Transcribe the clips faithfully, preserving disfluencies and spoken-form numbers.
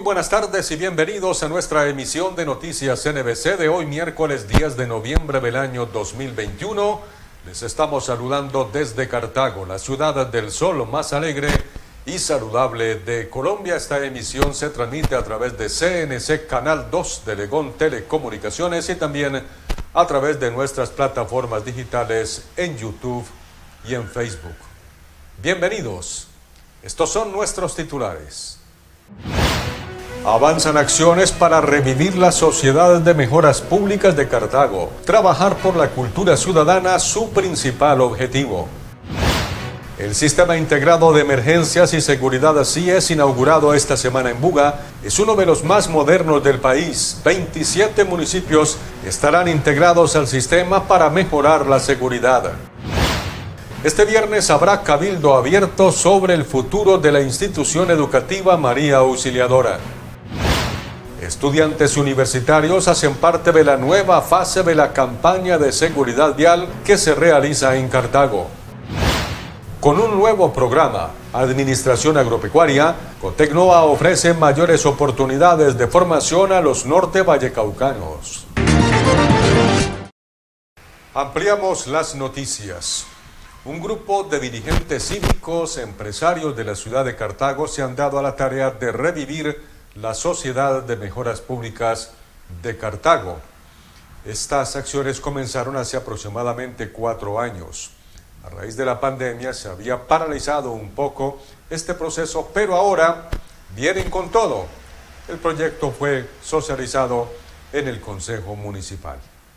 buenas tardes y bienvenidos a nuestra emisión de Noticias N B C de hoy miércoles diez de noviembre del año dos mil veintiuno. Les estamos saludando desde Cartago, la ciudad del sol más alegre y saludable de Colombia. Esta emisión se transmite a través de C N C Canal dos de Legón Telecomunicaciones y también a través de nuestras plataformas digitales en YouTube y en Facebook. Bienvenidos. Estos son nuestros titulares. Avanzan acciones para revivir la Sociedad de Mejoras Públicas de Cartago. Trabajar por la cultura ciudadana, su principal objetivo. El Sistema Integrado de Emergencias y Seguridad C I E S, inaugurado esta semana en Buga, es uno de los más modernos del país. veintisiete municipios estarán integrados al sistema para mejorar la seguridad. Este viernes habrá cabildo abierto sobre el futuro de la institución educativa María Auxiliadora. Estudiantes universitarios hacen parte de la nueva fase de la campaña de seguridad vial que se realiza en Cartago. Con un nuevo programa, Administración Agropecuaria, Cotecnoa ofrece mayores oportunidades de formación a los norte vallecaucanos. Ampliamos las noticias. Un grupo de dirigentes cívicos, empresarios de la ciudad de Cartago se han dado a la tarea de revivir la Sociedad de Mejoras Públicas de Cartago. Estas acciones comenzaron hace aproximadamente cuatro años. A raíz de la pandemia se había paralizado un poco este proceso, pero ahora vienen con todo. El proyecto fue socializado en el Consejo Municipal.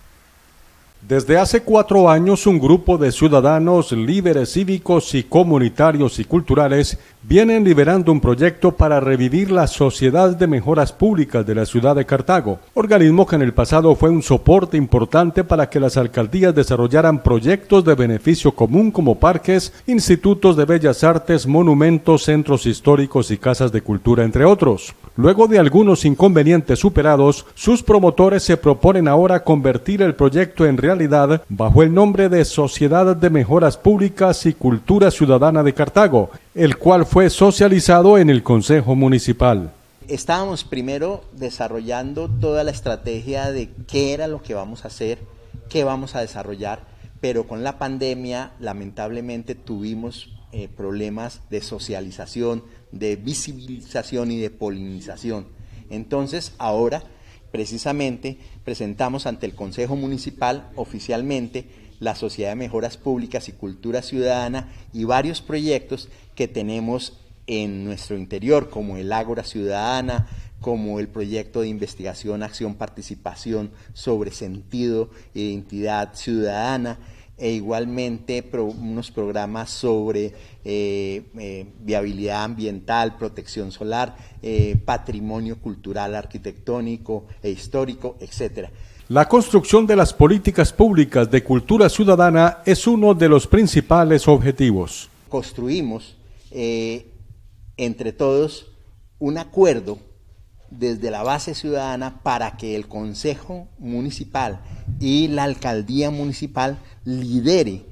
Desde hace cuatro años, un grupo de ciudadanos, líderes cívicos y comunitarios y culturales vienen liderando un proyecto para revivir la Sociedad de Mejoras Públicas de la ciudad de Cartago, organismo que en el pasado fue un soporte importante para que las alcaldías desarrollaran proyectos de beneficio común como parques, institutos de bellas artes, monumentos, centros históricos y casas de cultura, entre otros. Luego de algunos inconvenientes superados, sus promotores se proponen ahora convertir el proyecto en realidad bajo el nombre de Sociedad de Mejoras Públicas y Cultura Ciudadana de Cartago, el cual fue socializado en el Consejo Municipal. Estábamos primero desarrollando toda la estrategia de qué era lo que vamos a hacer, qué vamos a desarrollar, pero con la pandemia lamentablemente tuvimos eh, problemas de socialización, de visibilización y de polinización. Entonces ahora precisamente presentamos ante el Consejo Municipal oficialmente la Sociedad de Mejoras Públicas y Cultura Ciudadana y varios proyectos que tenemos en nuestro interior, como el Ágora Ciudadana, como el proyecto de investigación, acción, participación sobre sentido, identidad ciudadana, e igualmente pro, unos programas sobre eh, eh, viabilidad ambiental, protección solar, eh, patrimonio cultural, arquitectónico e histórico, etcétera. La construcción de las políticas públicas de cultura ciudadana es uno de los principales objetivos. Construimos eh, entre todos un acuerdo desde la base ciudadana para que el Consejo Municipal y la Alcaldía Municipal lidere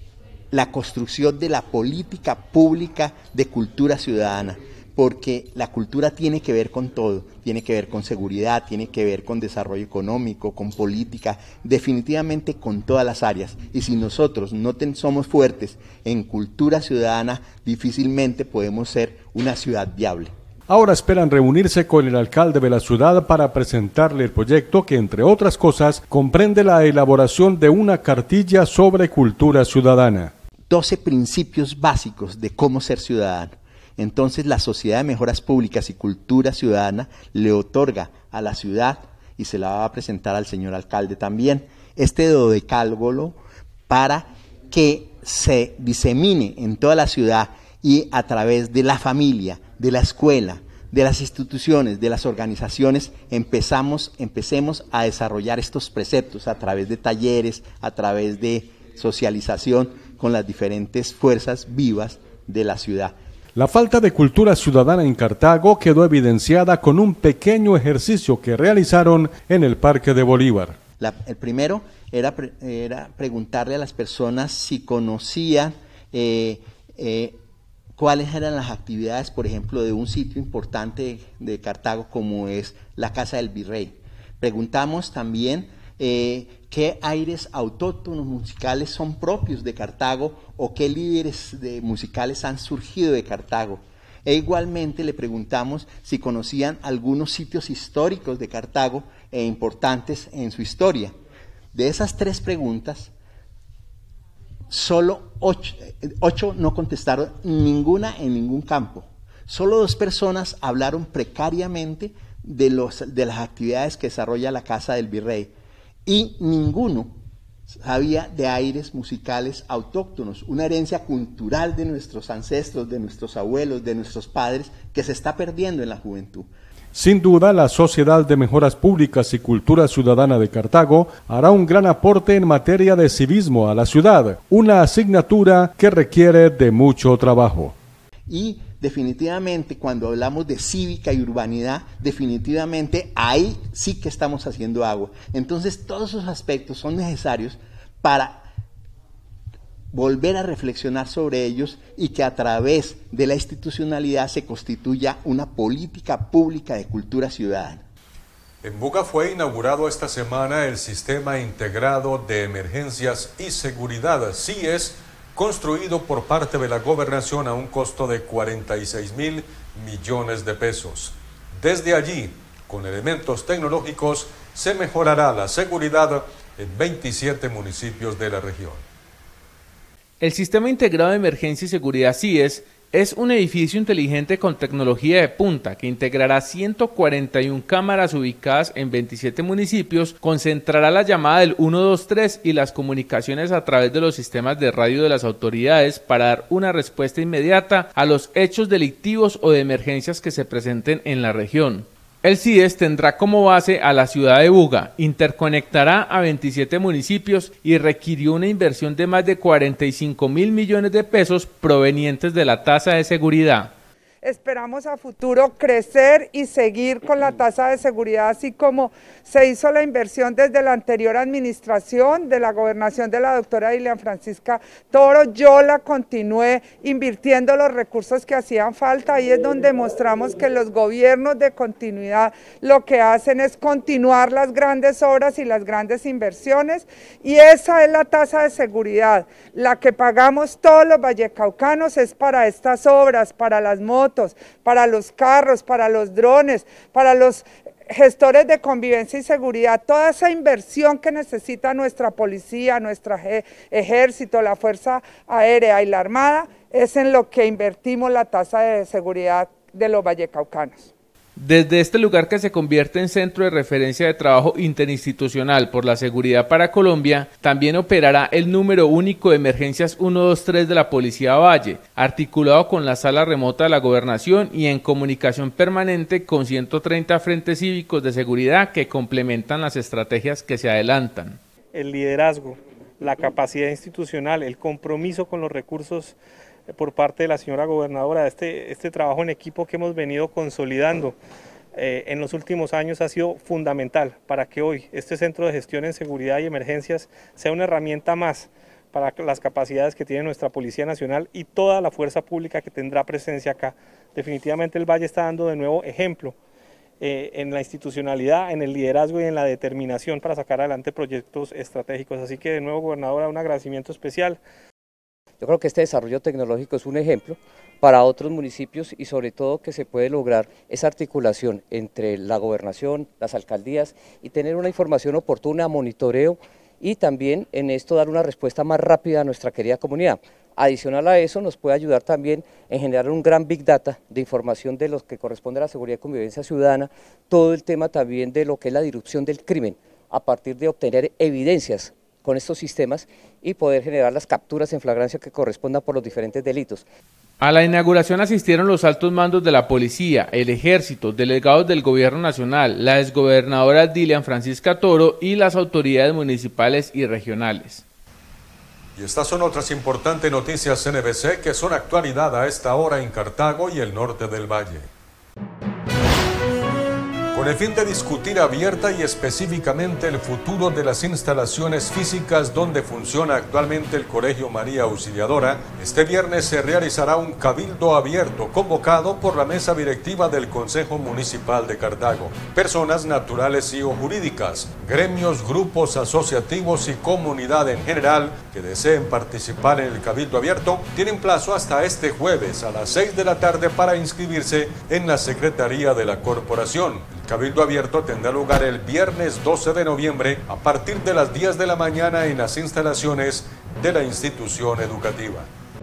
la construcción de la política pública de cultura ciudadana, porque la cultura tiene que ver con todo, tiene que ver con seguridad, tiene que ver con desarrollo económico, con política, definitivamente con todas las áreas. Y si nosotros no ten, somos fuertes en cultura ciudadana, difícilmente podemos ser una ciudad viable. Ahora esperan reunirse con el alcalde de la ciudad para presentarle el proyecto que, entre otras cosas, comprende la elaboración de una cartilla sobre cultura ciudadana. doce principios básicos de cómo ser ciudadano. Entonces la Sociedad de Mejoras Públicas y Cultura Ciudadana le otorga a la ciudad, y se la va a presentar al señor alcalde también, este dodecálogo para que se disemine en toda la ciudad y a través de la familia, de la escuela, de las instituciones, de las organizaciones, empezamos, empecemos a desarrollar estos preceptos a través de talleres, a través de socialización con las diferentes fuerzas vivas de la ciudad. La falta de cultura ciudadana en Cartago quedó evidenciada con un pequeño ejercicio que realizaron en el Parque de Bolívar. La, el primero era, era preguntarle a las personas si conocían eh, eh, cuáles eran las actividades, por ejemplo, de un sitio importante de Cartago como es la Casa del Virrey. Preguntamos también eh, qué aires autóctonos musicales son propios de Cartago o qué líderes de, musicales han surgido de Cartago. E igualmente le preguntamos si conocían algunos sitios históricos de Cartago e importantes en su historia. De esas tres preguntas, solo ocho, ocho no contestaron ninguna en ningún campo. Solo dos personas hablaron precariamente de, los, de las actividades que desarrolla la Casa del Virrey y ninguno sabía de aires musicales autóctonos, una herencia cultural de nuestros ancestros, de nuestros abuelos, de nuestros padres, que se está perdiendo en la juventud. Sin duda, la Sociedad de Mejoras Públicas y Cultura Ciudadana de Cartago hará un gran aporte en materia de civismo a la ciudad, una asignatura que requiere de mucho trabajo. Y definitivamente, cuando hablamos de cívica y urbanidad, definitivamente ahí sí que estamos haciendo agua. Entonces, todos esos aspectos son necesarios para volver a reflexionar sobre ellos y que a través de la institucionalidad se constituya una política pública de cultura ciudadana. En Buga fue inaugurado esta semana el Sistema Integrado de Emergencias y Seguridad, C I E S, construido por parte de la Gobernación a un costo de cuarenta y seis mil millones de pesos. Desde allí, con elementos tecnológicos, se mejorará la seguridad en veintisiete municipios de la región. El Sistema Integrado de Emergencia y Seguridad C I E S es un edificio inteligente con tecnología de punta que integrará ciento cuarenta y una cámaras ubicadas en veintisiete municipios, concentrará la llamada del uno dos tres y las comunicaciones a través de los sistemas de radio de las autoridades para dar una respuesta inmediata a los hechos delictivos o de emergencias que se presenten en la región. El C I E S tendrá como base a la ciudad de Buga, interconectará a veintisiete municipios y requirió una inversión de más de cuarenta y cinco mil millones de pesos provenientes de la tasa de seguridad. Esperamos a futuro crecer y seguir con la tasa de seguridad, así como se hizo la inversión desde la anterior administración de la gobernación de la doctora Dilian Francisca Toro. Yo la continué invirtiendo los recursos que hacían falta. Ahí es donde mostramos que los gobiernos de continuidad lo que hacen es continuar las grandes obras y las grandes inversiones, y esa es la tasa de seguridad. La que pagamos todos los vallecaucanos es para estas obras, para las motos, para los carros, para los drones, para los gestores de convivencia y seguridad. Toda esa inversión que necesita nuestra policía, nuestro ejército, la Fuerza Aérea y la Armada, es en lo que invertimos la tasa de seguridad de los vallecaucanos. Desde este lugar, que se convierte en centro de referencia de trabajo interinstitucional por la seguridad para Colombia, también operará el número único de emergencias uno dos tres de la Policía Valle, articulado con la sala remota de la Gobernación y en comunicación permanente con ciento treinta frentes cívicos de seguridad que complementan las estrategias que se adelantan. El liderazgo, la capacidad institucional, el compromiso con los recursos por parte de la señora gobernadora, este, este trabajo en equipo que hemos venido consolidando eh, en los últimos años ha sido fundamental para que hoy este Centro de Gestión en Seguridad y Emergencias sea una herramienta más para las capacidades que tiene nuestra Policía Nacional y toda la fuerza pública que tendrá presencia acá. Definitivamente el Valle está dando de nuevo ejemplo eh, en la institucionalidad, en el liderazgo y en la determinación para sacar adelante proyectos estratégicos. Así que de nuevo, gobernadora, un agradecimiento especial. Yo creo que este desarrollo tecnológico es un ejemplo para otros municipios y sobre todo que se puede lograr esa articulación entre la gobernación, las alcaldías y tener una información oportuna, monitoreo y también en esto dar una respuesta más rápida a nuestra querida comunidad. Adicional a eso nos puede ayudar también en generar un gran Big Data de información de los que corresponde a la seguridad y convivencia ciudadana, todo el tema también de lo que es la disrupción del crimen a partir de obtener evidencias con estos sistemas y poder generar las capturas en flagrancia que correspondan por los diferentes delitos. A la inauguración asistieron los altos mandos de la policía, el ejército, delegados del gobierno nacional, la exgobernadora Dilian Francisca Toro y las autoridades municipales y regionales. Y estas son otras importantes noticias N B C que son actualidad a esta hora en Cartago y el norte del Valle. Con Con el fin de discutir abierta y específicamente el futuro de las instalaciones físicas donde funciona actualmente el Colegio María Auxiliadora, este viernes se realizará un cabildo abierto convocado por la mesa directiva del Consejo Municipal de Cartago. Personas naturales y o jurídicas, gremios, grupos asociativos y comunidad en general que deseen participar en el cabildo abierto tienen plazo hasta este jueves a las seis de la tarde para inscribirse en la Secretaría de la Corporación. El cabildo abierto tendrá lugar el viernes doce de noviembre a partir de las diez de la mañana en las instalaciones de la institución educativa.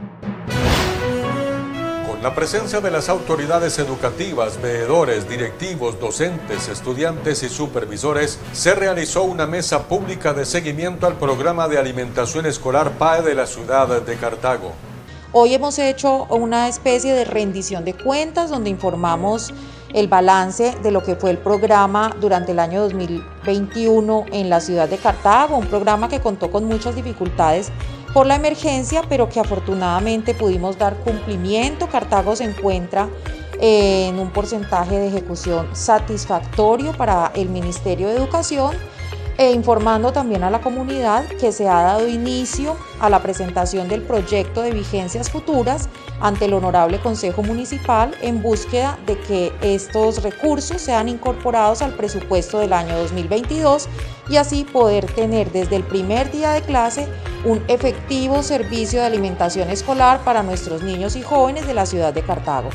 Con la presencia de las autoridades educativas, veedores, directivos, docentes, estudiantes y supervisores, se realizó una mesa pública de seguimiento al programa de alimentación escolar P A E de la ciudad de Cartago. Hoy hemos hecho una especie de rendición de cuentas donde informamos el balance de lo que fue el programa durante el año dos mil veintiuno en la ciudad de Cartago, un programa que contó con muchas dificultades por la emergencia, pero que afortunadamente pudimos dar cumplimiento. Cartago se encuentra en un porcentaje de ejecución satisfactorio para el Ministerio de Educación, e informando también a la comunidad que se ha dado inicio a la presentación del proyecto de vigencias futuras ante el Honorable Consejo Municipal en búsqueda de que estos recursos sean incorporados al presupuesto del año dos mil veintidós y así poder tener desde el primer día de clase un efectivo servicio de alimentación escolar para nuestros niños y jóvenes de la ciudad de Cartago.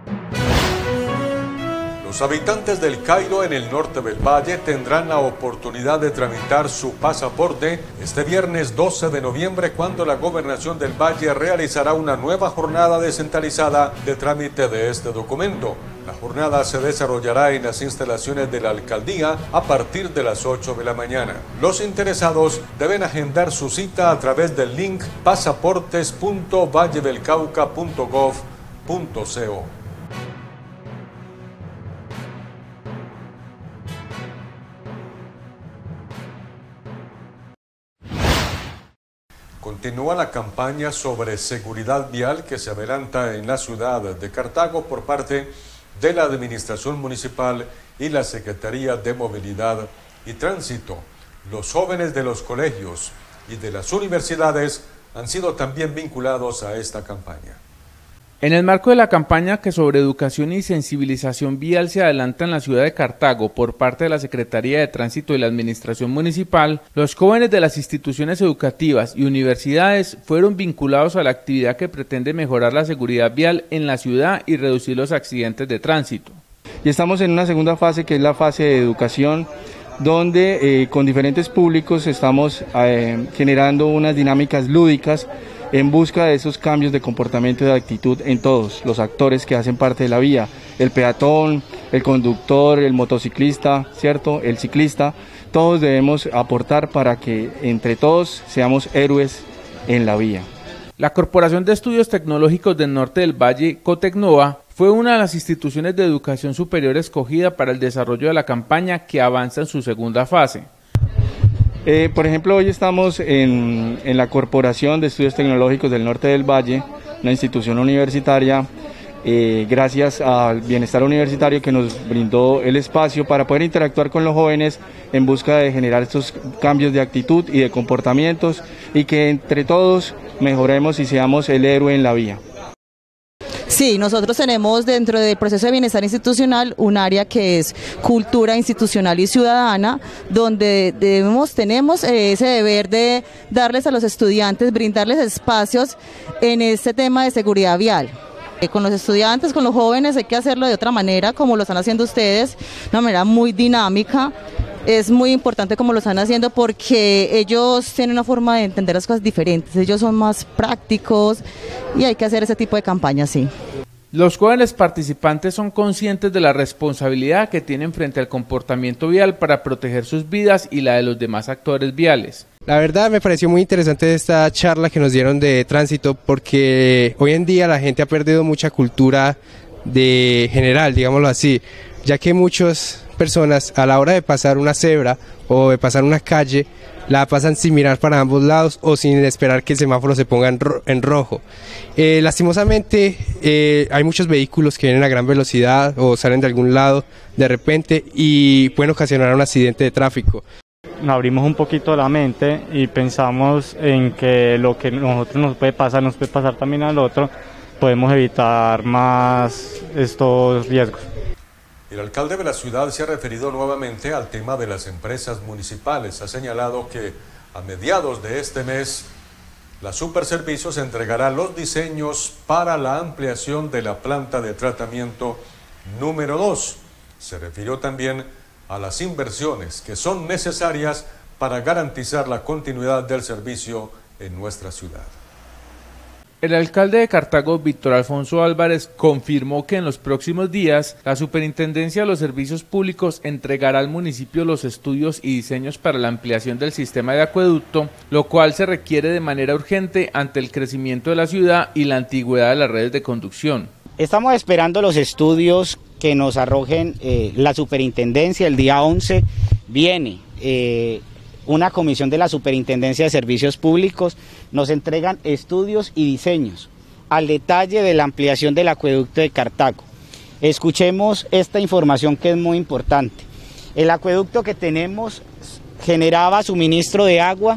Los habitantes del Cairo en el norte del valle tendrán la oportunidad de tramitar su pasaporte este viernes doce de noviembre cuando la Gobernación del Valle realizará una nueva jornada descentralizada de trámite de este documento. La jornada se desarrollará en las instalaciones de la alcaldía a partir de las ocho de la mañana. Los interesados deben agendar su cita a través del link pasaportes punto valle del cauca punto gov punto co. Continúa la campaña sobre seguridad vial que se adelanta en la ciudad de Cartago por parte de la Administración Municipal y la Secretaría de Movilidad y Tránsito. Los jóvenes de los colegios y de las universidades han sido también vinculados a esta campaña. En el marco de la campaña que sobre educación y sensibilización vial se adelanta en la ciudad de Cartago por parte de la Secretaría de Tránsito y la Administración Municipal, los jóvenes de las instituciones educativas y universidades fueron vinculados a la actividad que pretende mejorar la seguridad vial en la ciudad y reducir los accidentes de tránsito. Y estamos en una segunda fase que es la fase de educación, donde eh, con diferentes públicos estamos eh, generando unas dinámicas lúdicas en busca de esos cambios de comportamiento y de actitud en todos los actores que hacen parte de la vía, el peatón, el conductor, el motociclista, ¿cierto?, el ciclista. Todos debemos aportar para que entre todos seamos héroes en la vía. La Corporación de Estudios Tecnológicos del Norte del Valle, Cotecnova, fue una de las instituciones de educación superior escogida para el desarrollo de la campaña que avanza en su segunda fase. Eh, por ejemplo, hoy estamos en, en la Corporación de Estudios Tecnológicos del Norte del Valle, una institución universitaria, eh, gracias al Bienestar Universitario que nos brindó el espacio para poder interactuar con los jóvenes en busca de generar estos cambios de actitud y de comportamientos y que entre todos mejoremos y seamos el héroe en la vía. Sí, nosotros tenemos dentro del proceso de bienestar institucional un área que es cultura institucional y ciudadana, donde debemos, tenemos ese deber de darles a los estudiantes, brindarles espacios en este tema de seguridad vial. Con los estudiantes, con los jóvenes hay que hacerlo de otra manera, como lo están haciendo ustedes, de una manera muy dinámica. Es muy importante como lo están haciendo porque ellos tienen una forma de entender las cosas diferentes, ellos son más prácticos y hay que hacer ese tipo de campañas, sí. Los jóvenes participantes son conscientes de la responsabilidad que tienen frente al comportamiento vial para proteger sus vidas y la de los demás actores viales. La verdad me pareció muy interesante esta charla que nos dieron de tránsito porque hoy en día la gente ha perdido mucha cultura de general, digámoslo así, ya que muchas personas a la hora de pasar una cebra o de pasar una calle la pasan sin mirar para ambos lados o sin esperar que el semáforo se ponga en, ro en rojo. Eh, lastimosamente eh, hay muchos vehículos que vienen a gran velocidad o salen de algún lado de repente y pueden ocasionar un accidente de tráfico. Abrimos un poquito la mente y pensamos en que lo que a nosotros nos puede pasar, nos puede pasar también al otro, podemos evitar más estos riesgos. El alcalde de la ciudad se ha referido nuevamente al tema de las empresas municipales. Ha señalado que a mediados de este mes la Superservicios entregará los diseños para la ampliación de la planta de tratamiento número dos. Se refirió también a las inversiones que son necesarias para garantizar la continuidad del servicio en nuestra ciudad. El alcalde de Cartago, Víctor Alfonso Álvarez, confirmó que en los próximos días la Superintendencia de los Servicios Públicos entregará al municipio los estudios y diseños para la ampliación del sistema de acueducto, lo cual se requiere de manera urgente ante el crecimiento de la ciudad y la antigüedad de las redes de conducción. Estamos esperando los estudios que nos arrojen eh, la Superintendencia. El día once viene eh, una comisión de la Superintendencia de Servicios Públicos, nos entregan estudios y diseños al detalle de la ampliación del acueducto de Cartago. Escuchemos esta información que es muy importante. El acueducto que tenemos generaba suministro de agua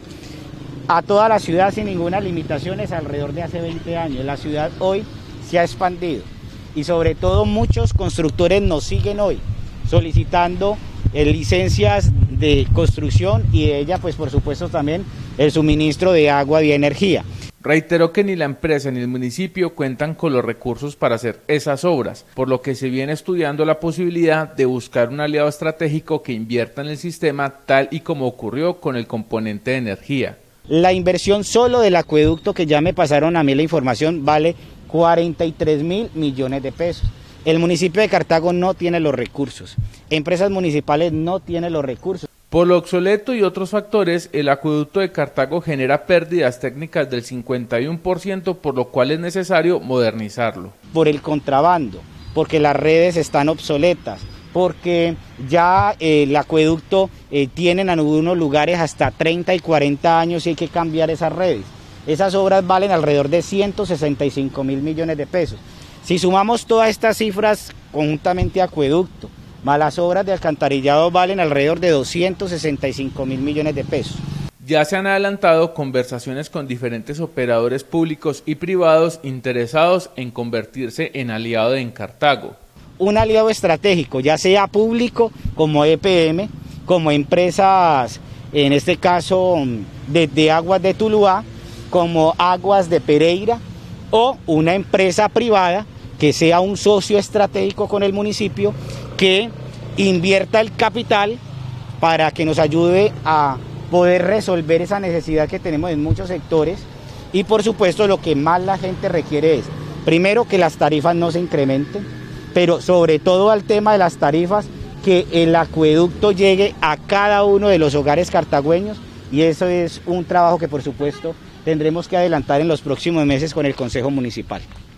a toda la ciudad sin ninguna limitación alrededor de hace veinte años. La ciudad hoy se ha expandido y sobre todo muchos constructores nos siguen hoy solicitando eh, licencias de construcción y de ella pues por supuesto también el suministro de agua y energía. Reiteró que ni la empresa ni el municipio cuentan con los recursos para hacer esas obras, por lo que se viene estudiando la posibilidad de buscar un aliado estratégico que invierta en el sistema tal y como ocurrió con el componente de energía. La inversión solo del acueducto, que ya me pasaron a mí la información, vale cuarenta y tres mil millones de pesos. El municipio de Cartago no tiene los recursos, empresas municipales no tienen los recursos. Por lo obsoleto y otros factores, el acueducto de Cartago genera pérdidas técnicas del cincuenta y uno por ciento, por lo cual es necesario modernizarlo. Por el contrabando, porque las redes están obsoletas, porque ya eh, el acueducto eh, tiene en algunos lugares hasta treinta y cuarenta años y hay que cambiar esas redes. Esas obras valen alrededor de ciento sesenta y cinco mil millones de pesos. Si sumamos todas estas cifras conjuntamente acueducto, más las obras de alcantarillado valen alrededor de doscientos sesenta y cinco mil millones de pesos. Ya se han adelantado conversaciones con diferentes operadores públicos y privados interesados en convertirse en aliado de Cartago. Un aliado estratégico, ya sea público como E P M, como empresas, en este caso de, de Aguas de Tuluá, como Aguas de Pereira, o una empresa privada que sea un socio estratégico con el municipio, que invierta el capital para que nos ayude a poder resolver esa necesidad que tenemos en muchos sectores. Y por supuesto lo que más la gente requiere es, primero, que las tarifas no se incrementen, pero sobre todo al tema de las tarifas, que el acueducto llegue a cada uno de los hogares cartagüeños, y eso es un trabajo que por supuesto tendremos que adelantar en los próximos meses con el Consejo Municipal.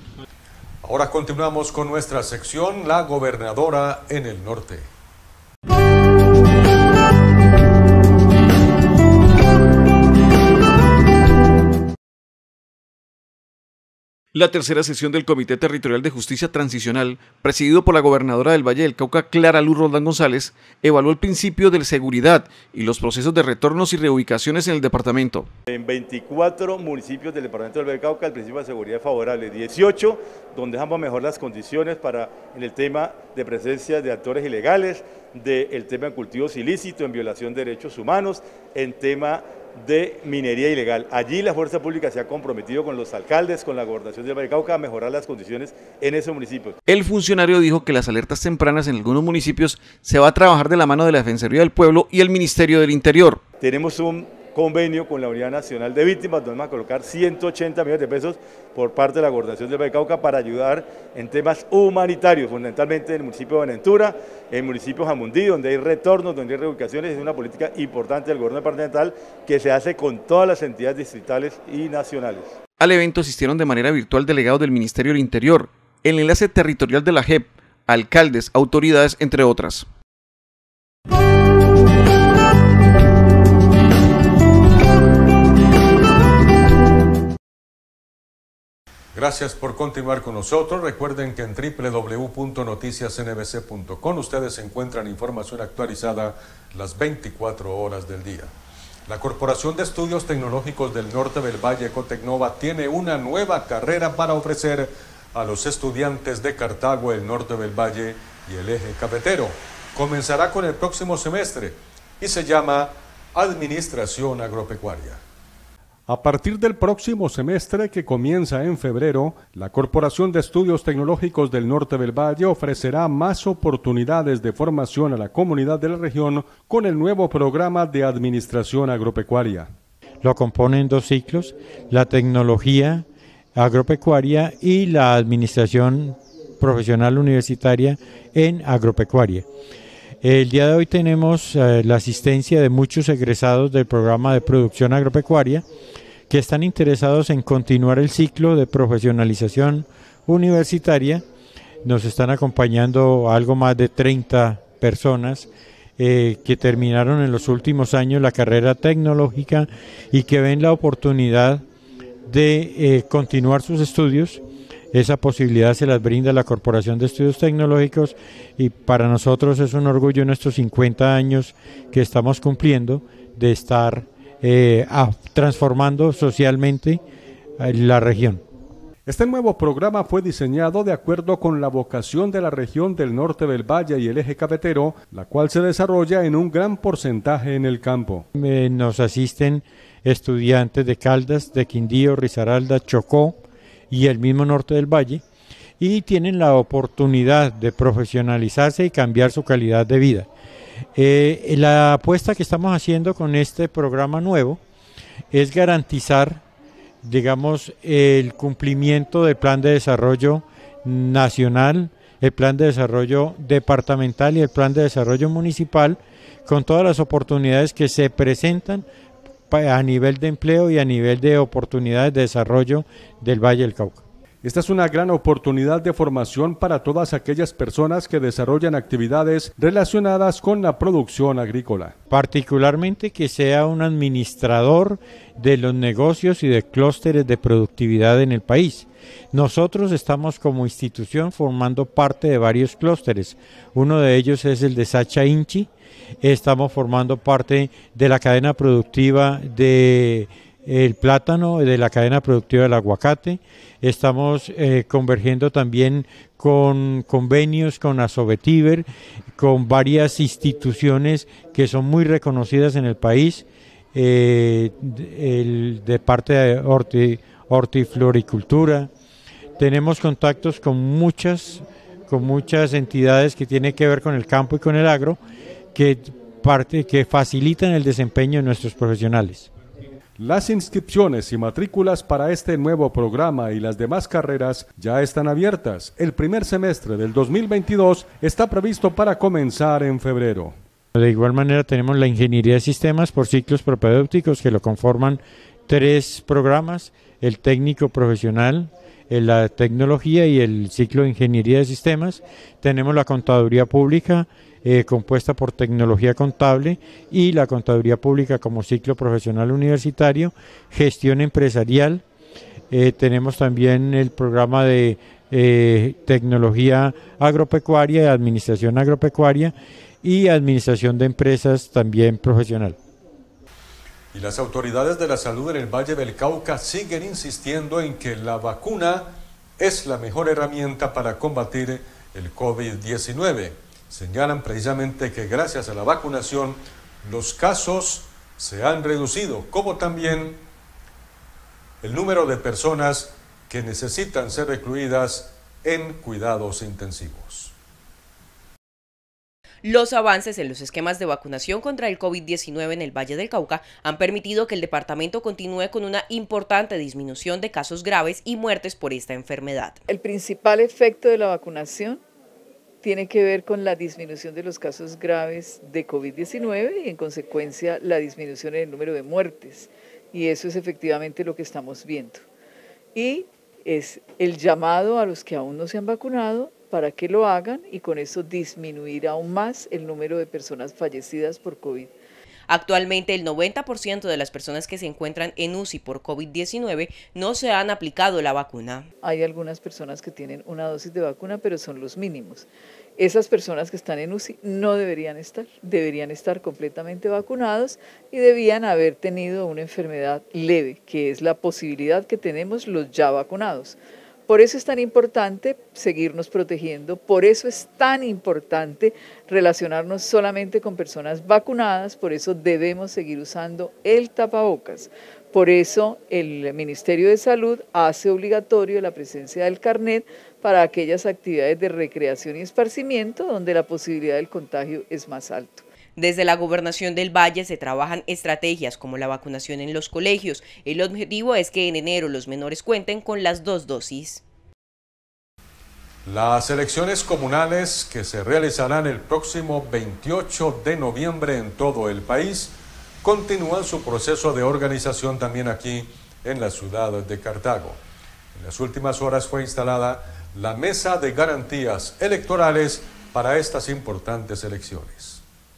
Ahora continuamos con nuestra sección La Gobernadora en el Norte. La tercera sesión del Comité Territorial de Justicia Transicional, presidido por la gobernadora del Valle del Cauca, Clara Luz Roldán González, evaluó el principio de seguridad y los procesos de retornos y reubicaciones en el departamento. En veinticuatro municipios del departamento del Valle del Cauca el principio de seguridad es favorable, dieciocho donde dejamos mejor las condiciones para en el tema de presencia de actores ilegales, del tema de cultivos ilícitos, en violación de derechos humanos, en tema de minería ilegal. Allí la fuerza pública se ha comprometido con los alcaldes, con la gobernación del Valle del Cauca a mejorar las condiciones en esos municipios. El funcionario dijo que las alertas tempranas en algunos municipios se va a trabajar de la mano de la Defensoría del Pueblo y el Ministerio del Interior. Tenemos un convenio con la Unidad Nacional de Víctimas, donde vamos a colocar ciento ochenta millones de pesos por parte de la gobernación del Valle del Cauca para ayudar en temas humanitarios, fundamentalmente en el municipio de Buenaventura, en el municipio de Jamundí, donde hay retornos, donde hay reubicaciones. Es una política importante del gobierno departamental que se hace con todas las entidades distritales y nacionales. Al evento asistieron de manera virtual delegados del Ministerio del Interior, el enlace territorial de la J E P, alcaldes, autoridades, entre otras. Gracias por continuar con nosotros. Recuerden que en doble u doble u doble u punto noticias n b c punto com ustedes encuentran información actualizada las veinticuatro horas del día. La Corporación de Estudios Tecnológicos del Norte del Valle, Ecotecnova, tiene una nueva carrera para ofrecer a los estudiantes de Cartago, el Norte del Valle y el Eje Cafetero. Comenzará con el próximo semestre y se llama Administración Agropecuaria. A partir del próximo semestre, que comienza en febrero, la Corporación de Estudios Tecnológicos del Norte del Valle ofrecerá más oportunidades de formación a la comunidad de la región con el nuevo programa de Administración Agropecuaria. Lo componen dos ciclos, la tecnología agropecuaria y la administración profesional universitaria en agropecuaria. El día de hoy tenemos eh, la asistencia de muchos egresados del programa de producción agropecuaria que están interesados en continuar el ciclo de profesionalización universitaria. Nos están acompañando algo más de treinta personas eh, que terminaron en los últimos años la carrera tecnológica y que ven la oportunidad de eh, continuar sus estudios. Esa posibilidad se las brinda la Corporación de Estudios Tecnológicos y para nosotros es un orgullo en estos cincuenta años que estamos cumpliendo de estar eh, a, transformando socialmente la región. Este nuevo programa fue diseñado de acuerdo con la vocación de la región del Norte del Valle y el Eje Cafetero, la cual se desarrolla en un gran porcentaje en el campo. Eh, nos asisten estudiantes de Caldas, de Quindío, Risaralda, Chocó y el mismo Norte del Valle, y tienen la oportunidad de profesionalizarse y cambiar su calidad de vida. Eh, la apuesta que estamos haciendo con este programa nuevo es garantizar, digamos, el cumplimiento del plan de desarrollo nacional, el plan de desarrollo departamental y el plan de desarrollo municipal, con todas las oportunidades que se presentan a nivel de empleo y a nivel de oportunidades de desarrollo del Valle del Cauca. Esta es una gran oportunidad de formación para todas aquellas personas que desarrollan actividades relacionadas con la producción agrícola. Particularmente que sea un administrador de los negocios y de clústeres de productividad en el país. Nosotros estamos como institución formando parte de varios clústeres. Uno de ellos es el de Sacha Inchi. Estamos formando parte de la cadena productiva de el plátano, de la cadena productiva del aguacate. Estamos eh, convergiendo también con convenios con Asobetiver, con varias instituciones que son muy reconocidas en el país, eh, el, de parte de horti, hortifloricultura. Tenemos contactos con muchas, con muchas entidades que tienen que ver con el campo y con el agro, que, parte, que facilitan el desempeño de nuestros profesionales. Las inscripciones y matrículas para este nuevo programa y las demás carreras ya están abiertas. El primer semestre del dos mil veintidós está previsto para comenzar en febrero. De igual manera tenemos la ingeniería de sistemas por ciclos propedéuticos que lo conforman tres programas, el técnico profesional, la tecnología y el ciclo de ingeniería de sistemas. Tenemos la contaduría pública eh, compuesta por tecnología contable y la contaduría pública como ciclo profesional universitario, gestión empresarial. Eh, tenemos también el programa de eh, tecnología agropecuaria y administración agropecuaria y administración de empresas también profesional. Y las autoridades de la salud en el Valle del Cauca siguen insistiendo en que la vacuna es la mejor herramienta para combatir el COVID diecinueve. Señalan precisamente que gracias a la vacunación los casos se han reducido, como también el número de personas que necesitan ser recluidas en cuidados intensivos. Los avances en los esquemas de vacunación contra el COVID diecinueve en el Valle del Cauca han permitido que el departamento continúe con una importante disminución de casos graves y muertes por esta enfermedad. El principal efecto de la vacunación tiene que ver con la disminución de los casos graves de COVID diecinueve y en consecuencia la disminución en el número de muertes. Y eso es efectivamente lo que estamos viendo. Y es el llamado a los que aún no se han vacunado para que lo hagan y con eso disminuir aún más el número de personas fallecidas por COVID. Actualmente el noventa por ciento de las personas que se encuentran en U C I por COVID diecinueve no se han aplicado la vacuna. Hay algunas personas que tienen una dosis de vacuna, pero son los mínimos. Esas personas que están en U C I no deberían estar, deberían estar completamente vacunados y debían haber tenido una enfermedad leve, que es la posibilidad que tenemos los ya vacunados. Por eso es tan importante seguirnos protegiendo, por eso es tan importante relacionarnos solamente con personas vacunadas, por eso debemos seguir usando el tapabocas. Por eso el Ministerio de Salud hace obligatorio la presencia del carnet para aquellas actividades de recreación y esparcimiento donde la posibilidad del contagio es más alto. Desde la Gobernación del Valle se trabajan estrategias como la vacunación en los colegios. El objetivo es que en enero los menores cuenten con las dos dosis. Las elecciones comunales que se realizarán el próximo veintiocho de noviembre en todo el país continúan su proceso de organización también aquí en la ciudad de Cartago. En las últimas horas fue instalada la Mesa de Garantías Electorales para estas importantes elecciones.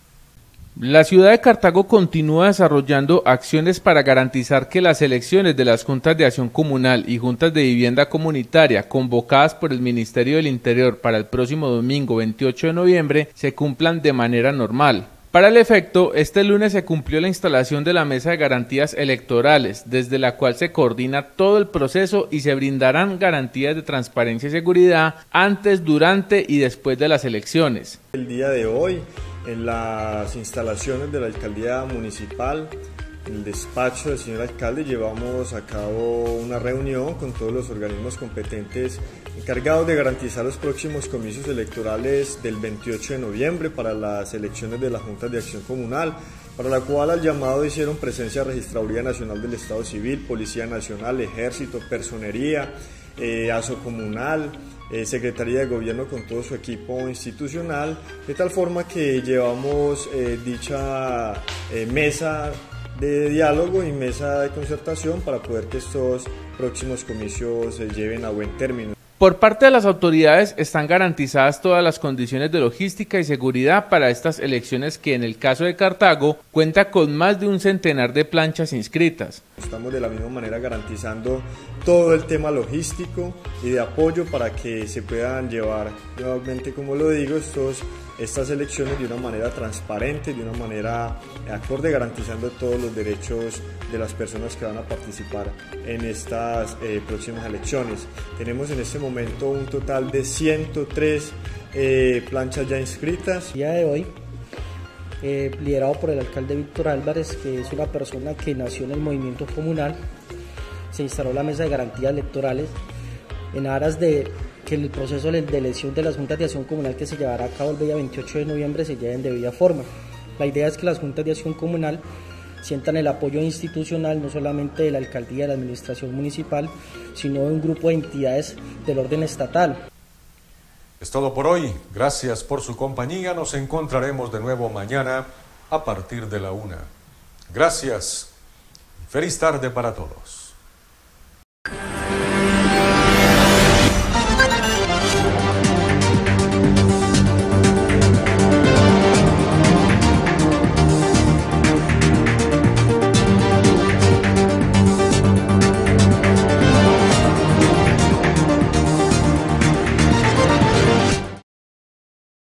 La ciudad de Cartago continúa desarrollando acciones para garantizar que las elecciones de las Juntas de Acción Comunal y Juntas de Vivienda Comunitaria convocadas por el Ministerio del Interior para el próximo domingo veintiocho de noviembre se cumplan de manera normal. Para el efecto, este lunes se cumplió la instalación de la Mesa de Garantías Electorales, desde la cual se coordina todo el proceso y se brindarán garantías de transparencia y seguridad antes, durante y después de las elecciones. El día de hoy, en las instalaciones de la Alcaldía Municipal, en el despacho del señor alcalde, llevamos a cabo una reunión con todos los organismos competentes encargados de garantizar los próximos comicios electorales del veintiocho de noviembre para las elecciones de las Juntas de Acción Comunal, para la cual al llamado hicieron presencia Registraduría Nacional del Estado Civil, Policía Nacional, Ejército, Personería, eh, ASO Comunal, Eh, Secretaría de Gobierno con todo su equipo institucional, de tal forma que llevamos eh, dicha eh, mesa de diálogo y mesa de concertación para poder que estos próximos comicios se lleven a buen término. Por parte de las autoridades están garantizadas todas las condiciones de logística y seguridad para estas elecciones que en el caso de Cartago cuenta con más de un centenar de planchas inscritas. Estamos de la misma manera garantizando todo el tema logístico y de apoyo para que se puedan llevar nuevamente, como lo digo, estos, estas elecciones de una manera transparente, de una manera acorde, garantizando todos los derechos de las personas que van a participar en estas eh, próximas elecciones. Tenemos en este momento un total de ciento tres eh, planchas ya inscritas. El día de hoy, eh, liderado por el alcalde Víctor Álvarez, que es una persona que nació en el movimiento comunal, se instaló la Mesa de Garantías Electorales en aras de que el proceso de elección de las Juntas de Acción Comunal que se llevará a cabo el día veintiocho de noviembre se lleve en debida forma. La idea es que las Juntas de Acción Comunal sientan el apoyo institucional no solamente de la alcaldía, de la administración municipal, sino de un grupo de entidades del orden estatal. Es todo por hoy. Gracias por su compañía. Nos encontraremos de nuevo mañana a partir de la una. Gracias. Feliz tarde para todos.